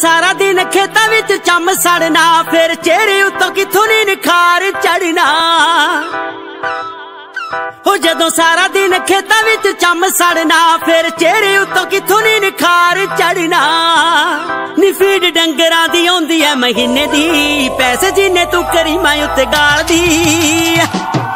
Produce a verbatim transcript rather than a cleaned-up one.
सारा दिन खेतां विच चम सड़ना, फिर चेहरे उत्तों किथों नी निखार चढ़ना। हो जदों सारा दिन खेतां विच चम सड़ना, फिर चेहरे उत्तों किथों नी निखार चढ़ना। नी फीड डंगरां दी आउंदी ऐ महीने दी, पैसे जिन्ने तू करी मैं उत्ते गाल दी।